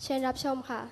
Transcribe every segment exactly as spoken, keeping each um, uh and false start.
เชิญรับชมค่ะ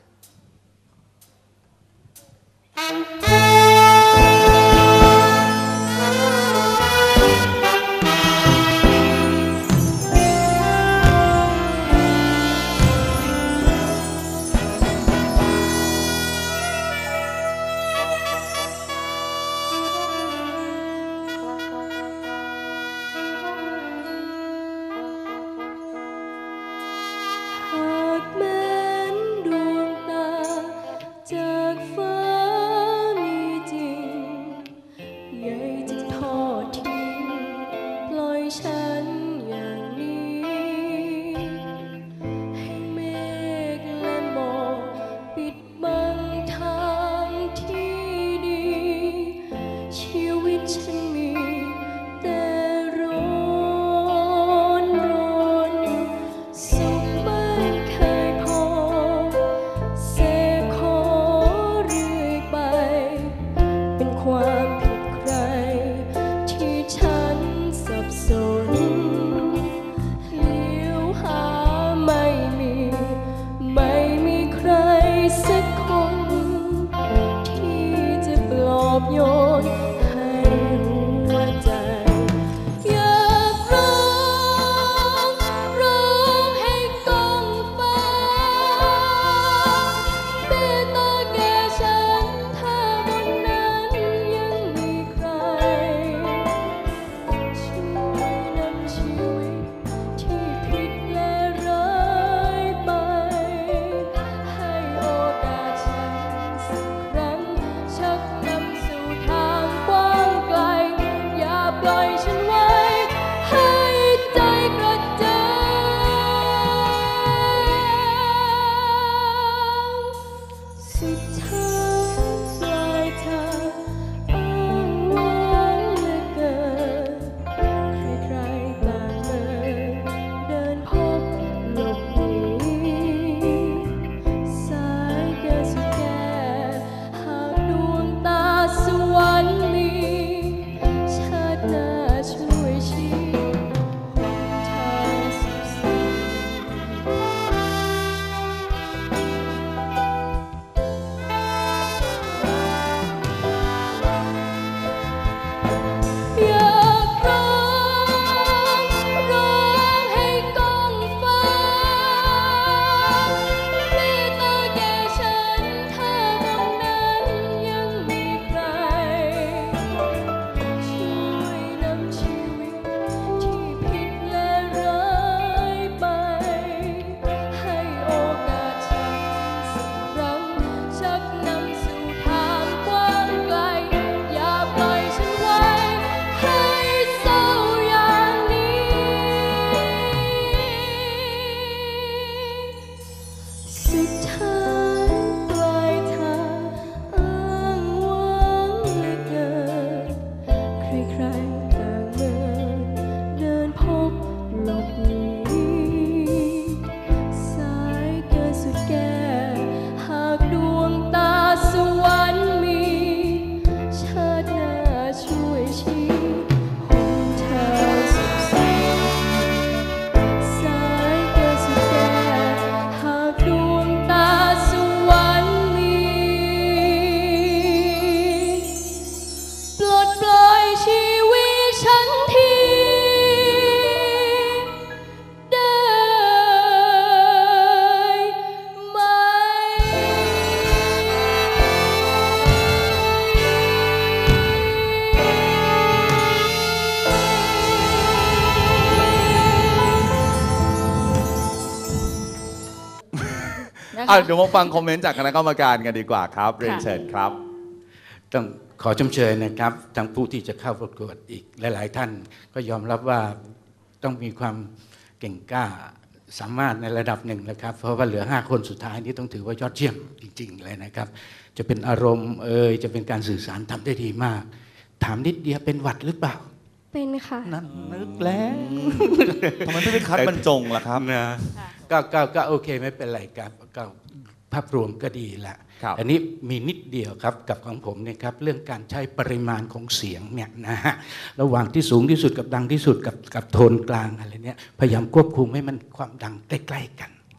เดี๋ยวมาฟังคอมเมนต์จากคณะกรรมการกันดีกว่าครับเรียนเชิญครับต้องขอชมเชยนะครับทั้งผู้ที่จะเข้าประกวดอีกหลายๆท่านก็ยอมรับว่าต้องมีความเก่งกล้าสามารถในระดับหนึ่งนะครับเพราะว่าเหลือห้าคนสุดท้ายนี้ต้องถือว่ายอดเยี่ยมจริงๆเลยนะครับจะเป็นอารมณ์เอ่ยจะเป็นการสื่อสารทำได้ดีมากถามนิดเดียวเป็นหวัดหรือเปล่าเป็นค่ะนั่นนึกแล้วทำไมไม่ไปคัดบรรจงล่ะครับนะก็ก็ก็โอเคไม่เป็นไรครับก็ภาพรวมก็ดีแหละอันนี้มีนิดเดียวครับกับของผมเนี่ยครับเรื่องการใช้ปริมาณของเสียงเนี่ยนะฮะระหว่างที่สูงที่สุดกับดังที่สุดกับกับโทนกลางอะไรเนี่ยพยายามควบคุมให้มันความดังใกล้ๆกัน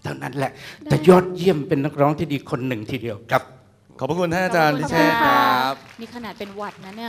เท่านั้นแหละแต่ยอดเยี่ยมเป็นนักร้องที่ดีคนหนึ่งทีเดียวครับขอบพระคุณท่านอาจารย์ขอบพิคุณเชษฐ์คค่ะรับนี่ขนาดเป็นหวัดนะเนี่ย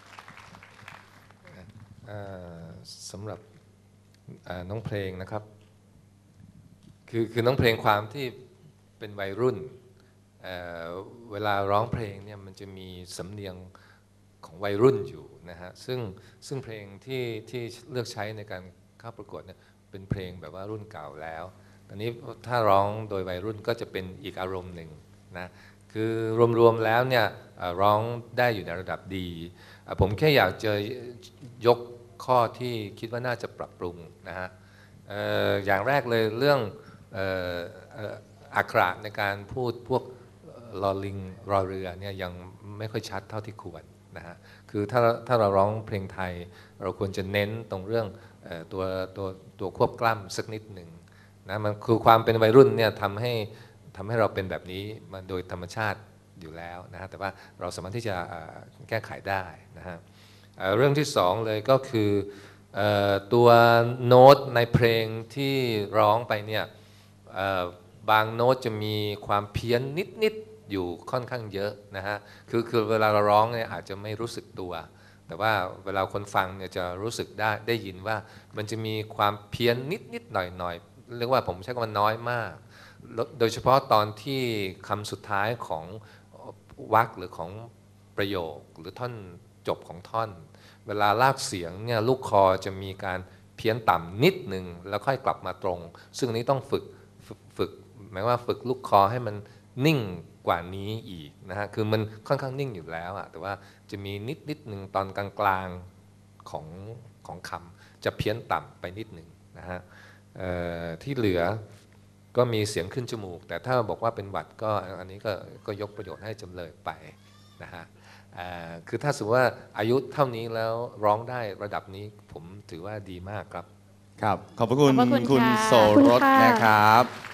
เอ่อสำหรับเอ่อน้องเพลงนะครับคือคือน้องเพลงความที่เป็นวัยรุ่นเอ่อเวลาร้องเพลงเนี่ยมันจะมีสำเนียงของวัยรุ่นอยู่นะฮะซึ่งซึ่งเพลงที่ที่เลือกใช้ในการเข้าประกวดเนี่ยเป็นเพลงแบบว่ารุ่นเก่าแล้วตอนนี้ถ้าร้องโดยวัยรุ่นก็จะเป็นอีกอารมณ์หนึ่งนะคือรวมๆแล้วเนี่ยเอ่อร้องได้อยู่ในระดับดีเอ่อผมแค่อยากจะยกข้อที่คิดว่าน่าจะปรับปรุงนะฮะเอ่ออย่างแรกเลยเรื่องเอ่อเอ่ออักขระในการพูดพวกลอลิงรอเรือเนี่ยยังไม่ค่อยชัดเท่าที่ควรนะฮะคือถ้าถ้าเราร้องเพลงไทยเราควรจะเน้นตรงเรื่องเอ่อตัวตัวตัวควบกล้ำสักนิดหนึ่งนะมันคือความเป็นวัยรุ่นเนี่ยทำให้ทำให้เราเป็นแบบนี้มาโดยธรรมชาติอยู่แล้วนะฮะแต่ว่าเราสามารถที่จะเอ่อแก้ไขได้นะฮะเอ่อเรื่องที่สองเลยก็คือเอ่อตัวโน้ตในเพลงที่ร้องไปเนี่ยเอ่อบางโน้ตจะมีความเพี้ยนนิดๆอยู่ค่อนข้างเยอะนะฮะคือคือเวลาเราร้องเนี่ยอาจจะไม่รู้สึกตัว แต่ว่าเวลาคนฟังเนี่ยจะรู้สึกได้ได้ยินว่ามันจะมีความเพี้ยนนิดๆหน่อยๆเรียกว่าผมใช้คำว่าน้อยมากโดยเฉพาะตอนที่คำสุดท้ายของวรรคหรือของประโยคหรือท่อนจบของท่อน เวลาลากเสียงเนี่ยลูกคอจะมีการเพี้ยนต่ำนิดหนึ่งแล้วค่อยกลับมาตรงซึ่งอันนี้ต้องฝึกฝึกฝึกหมายว่าฝึกลูกคอให้มันนิ่งกว่านี้อีกนะฮะคือมันค่อนข้างนิ่งอยู่แล้วอะแต่ว่าจะมีนิดนิดหนึ่งตอนกลางๆของของคำจะเพี้ยนต่ำไปนิดหนึ่งนะฮะที่เหลือก็มีเสียงขึ้นจมูกแต่ถ้าบอกว่าเป็นหวัดก็อันนี้ก็ก็ยกประโยชน์ให้จำเลยไปนะฮะคือถ้าสมมติว่าอายุเท่านี้แล้วร้องได้ระดับนี้ผมถือว่าดีมากครับครับ ขอบพระคุณขอบพระคุณคุณค่ะโสรสนะครับ